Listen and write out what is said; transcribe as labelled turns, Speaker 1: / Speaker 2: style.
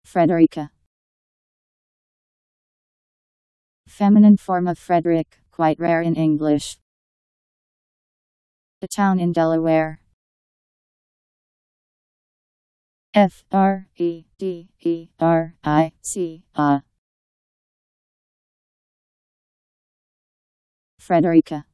Speaker 1: Frederica. Feminine form of Frederick, quite rare in English. A town in Delaware. Frederica. Frederica.